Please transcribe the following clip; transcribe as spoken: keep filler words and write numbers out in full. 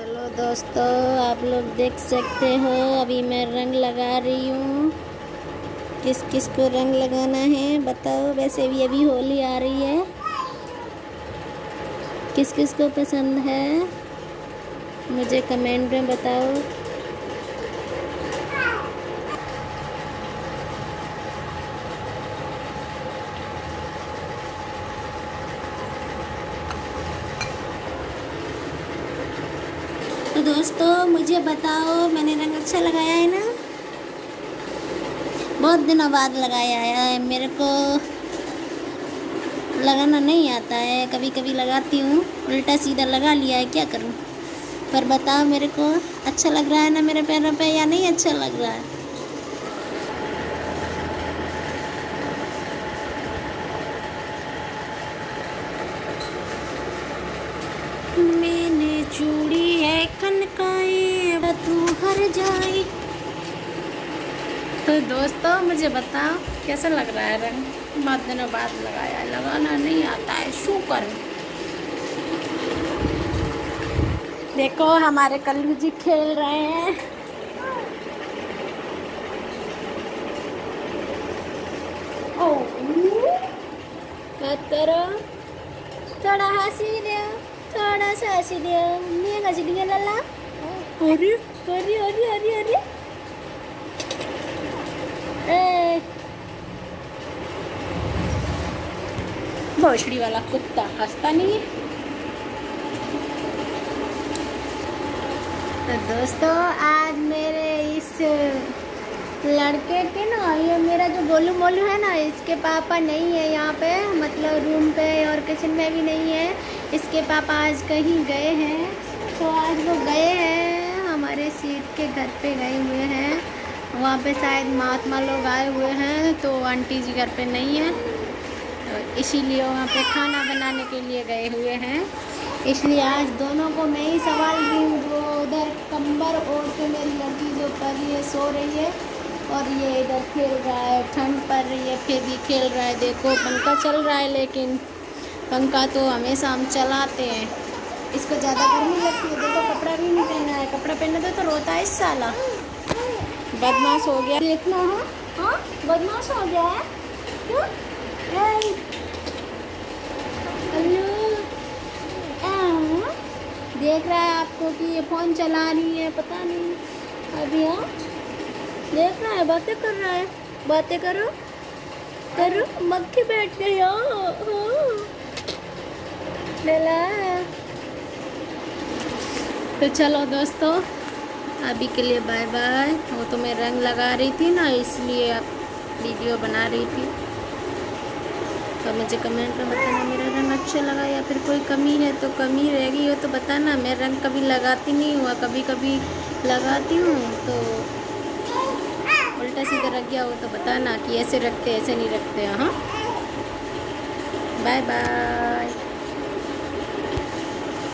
Hello दोस्तों, आप लोग देख सकते हो अभी मैं रंग लगा रही हूँ। किस किस को रंग लगाना है बताओ। वैसे भी अभी होली आ रही है, किस किस को पसंद है मुझे कमेंट में बताओ। तो दोस्तों मुझे बताओ, मैंने रंग अच्छा लगाया है ना? बहुत दिनों बाद लगाया है। मेरे को लगाना नहीं आता है, कभी कभी लगाती हूँ, उल्टा सीधा लगा लिया है, क्या करूँ। पर बताओ मेरे को अच्छा लग रहा है ना मेरे पैरों पे या नहीं अच्छा लग रहा है? मैंने चूड़ी है खनकाए तू हर जाए। तो दोस्तों मुझे बताओ कैसा लग रहा है रंग? बहुत दिनों बाद लगाया है, लगाना नहीं आता है, शू करूं। देखो हमारे कल्लू जी खेल रहे हैं। ओ मत करो, थोड़ा हंसी दो, थोड़ा सा हंसी दो, नहीं हंसी दिया लल्ला। अरे अरे अरे अरे अरे ए भोसड़ी वाला कुत्ता हंसता नहीं है। तो दोस्तों आज मेरे इस लड़के के ना, ये मेरा जो गोलू मोलू है ना, इसके पापा नहीं है यहाँ पे, मतलब रूम पे और किचन में भी नहीं है। इसके पापा आज कहीं गए हैं, तो आज वो गए हैं हमारे सीट के घर पे गए हुए हैं। वहाँ पे शायद महात्मा लोग आए हुए हैं, तो आंटी जी घर पे नहीं है, तो इसीलिए वहाँ पे खाना बनाने के लिए गए हुए हैं। इसलिए आज दोनों को मैं ही संभाल रही हूँ। वो उधर कंबल ओढ़ के मेरी लड़की जो पर ये सो रही है, और ये इधर खेल रहा है, ठंड पड़ रही है फिर भी खेल रहा है। देखो पंखा चल रहा है, लेकिन पंखा तो हमेशा हम चलाते हैं, इसको ज़्यादा गर्मी लगती है। देखो कपड़ा भी नहीं पहना है, कपड़ा पहने तो, तो रोता है इस साला। बदमाश हो गया, देखना है। हाँ बदमाश हो गया है क्यों? देख रहा है आपको कि ये फ़ोन चला रही है, पता नहीं अभी। हाँ देख रहा है, बातें कर रहा है, बातें करो करो। मक्खी बैठ गई हो लेला। तो चलो दोस्तों अभी के लिए बाय बाय। वो तो मैं रंग लगा रही थी ना, इसलिए अब वीडियो बना रही थी। तो मुझे कमेंट में बताना मेरा रंग अच्छा लगा या फिर कोई कमी है, तो कमी रहेगी वो तो बताना। मैं रंग कभी लगाती नहीं हुआ, कभी कभी लगाती हूँ, तो उल्टा सीधा रख गया हो तो बताना कि ऐसे रखते ऐसे नहीं रखते। हाँ बाय बाय।